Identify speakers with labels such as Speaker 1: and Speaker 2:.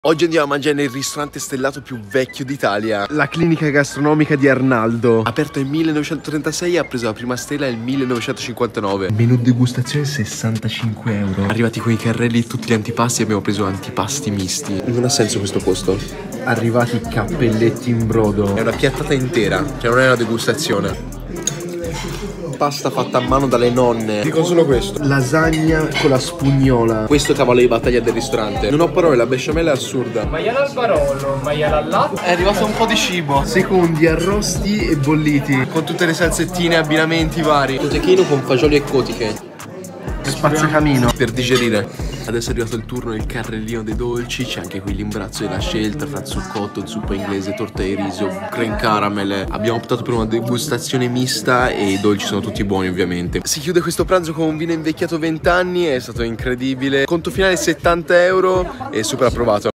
Speaker 1: Oggi andiamo a mangiare nel ristorante stellato più vecchio d'Italia, la clinica gastronomica di Arnaldo. Aperto nel 1936 e ha preso la prima stella nel 1959. Menù degustazione 65 euro. Arrivati con i carrelli e tutti gli antipasti, abbiamo preso antipasti misti. Non ha senso questo posto. Arrivati i cappelletti in brodo. È una piattata intera, cioè non è una degustazione. Pasta fatta a mano dalle nonne. Dico solo questo. Lasagna con la spugnola. Questo è cavallo di battaglia del ristorante. Non ho parole, la besciamella è assurda.
Speaker 2: Maiale al barolo, maiale al latte.
Speaker 1: È arrivato un po' di cibo. Secondi, arrosti e bolliti. Con tutte le salsettine e abbinamenti vari. Cotechino con fagioli e cotiche. Spazzacamino per digerire. Adesso è arrivato il turno del carrellino dei dolci. C'è anche qui l'imbarazzo della scelta fra zucotto, zuppa inglese, torta di riso, creme caramel. Abbiamo optato per una degustazione mista e i dolci sono tutti buoni ovviamente. Si chiude questo pranzo con un vino invecchiato 20 anni. È stato incredibile. Conto finale 70 euro e super approvato.